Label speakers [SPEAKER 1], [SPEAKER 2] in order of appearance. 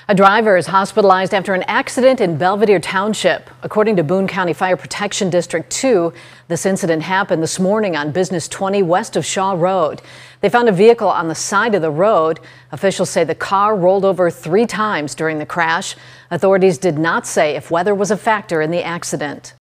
[SPEAKER 1] A driver is hospitalized after an accident in Belvidere Township. According to Boone County Fire Protection District 2, this incident happened this morning on Business 20 west of Shaw Road. They found a vehicle on the side of the road. Officials say the car rolled over 3 times during the crash. Authorities did not say if weather was a factor in the accident.